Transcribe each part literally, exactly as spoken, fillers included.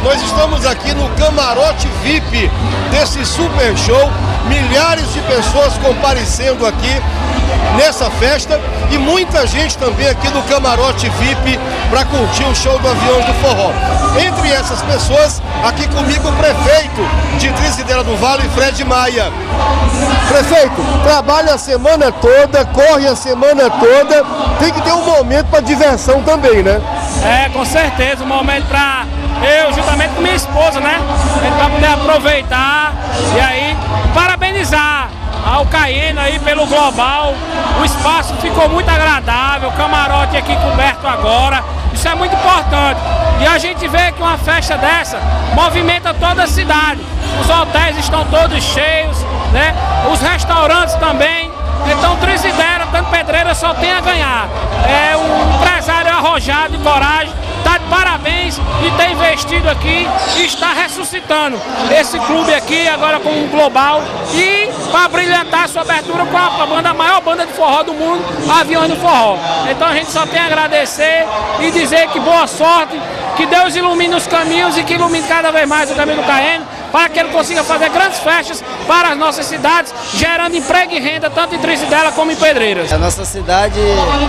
Nós estamos aqui no camarote V I P desse super show, milhares de pessoas comparecendo aqui nessa festa e muita gente também aqui no camarote V I P para curtir o show do Aviões do Forró. Entre essas pessoas, aqui comigo o prefeito de Trizidela do Vale, Fred Maia. Prefeito, trabalha a semana toda, corre a semana toda, tem que ter um momento para diversão também, né? É, com certeza, um momento para eu, juntamente com minha esposa, né? Para poder aproveitar e aí parabenizar ao Caieno aí pelo global. O espaço ficou muito agradável, o camarote aqui coberto agora, isso é muito importante. E a gente vê que uma festa dessa movimenta toda a cidade. Os hotéis estão todos cheios, né? Os restaurantes também. Então Trizidela, tanto Pedreira, só tem a ganhar. É um empresário arrojado de coragem, está de parabéns e tem investido aqui e está ressuscitando esse clube aqui agora com o global e para brilhantar sua abertura com a, banda, a maior banda de forró do mundo, Aviões do Forró. Então a gente só tem a agradecer e dizer que boa sorte, que Deus ilumine os caminhos e que ilumine cada vez mais o caminho do Caieno, para que ele consiga fazer grandes festas para as nossas cidades, gerando emprego e renda tanto em Trizidela como em Pedreiras. A nossa cidade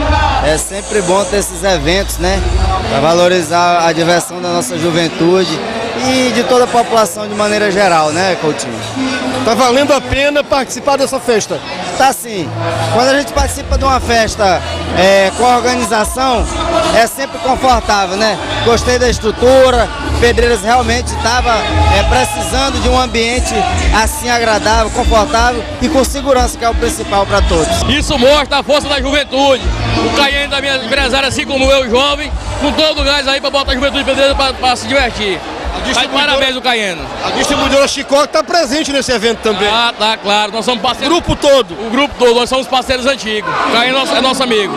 é sempre bom ter esses eventos, né? Para valorizar a diversão da nossa juventude e de toda a população de maneira geral, né, Coutinho? Tá valendo a pena participar dessa festa? Tá sim. Quando a gente participa de uma festa é, com a organização, é sempre confortável, né? Gostei da estrutura, Pedreiras realmente estava é, precisando de um ambiente assim agradável, confortável e com segurança, que é o principal para todos. Isso mostra a força da juventude. O Caieno da minha empresária, assim como eu, jovem, com todo o gás aí para botar a juventude de Pedreiras para se divertir. Parabéns o Caieno. A distribuidora Chicó está presente nesse evento também. Ah, tá, claro. Nós somos parceiros. O grupo todo. O grupo todo, nós somos parceiros antigos. O Caieno é nosso, é nosso amigo.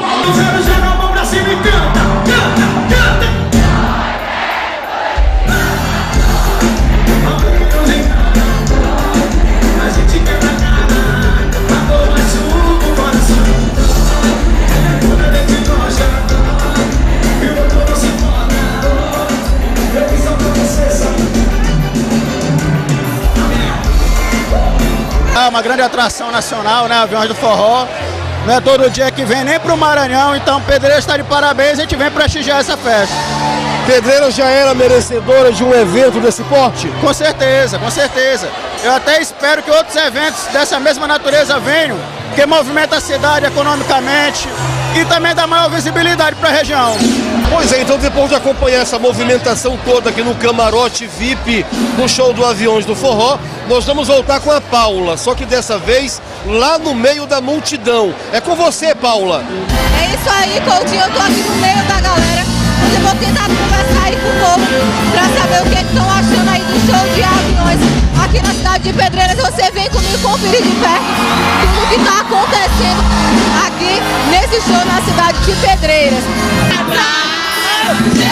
É uma grande atração nacional, né? Aviões do Forró. Não é todo dia que vem nem para o Maranhão, então Pedreiras está de parabéns, a gente vem prestigiar essa festa. Pedreiras já era merecedora de um evento desse porte? Com certeza, com certeza. Eu até espero que outros eventos dessa mesma natureza venham, que movimenta a cidade economicamente e também dá maior visibilidade para a região. Pois é, então depois de acompanhar essa movimentação toda aqui no camarote V I P, no show do Aviões do Forró, nós vamos voltar com a Paula, só que dessa vez lá no meio da multidão. É com você, Paula. É isso aí, Coutinho, eu tô aqui no meio da galera, mas eu vou tentar conversar aí com o povo para saber o que estão achando aí do show de aviões aqui na cidade de Pedreiras. Você vem comigo conferir de perto tudo que está acontecendo aqui nesse show na cidade de Pedreiras.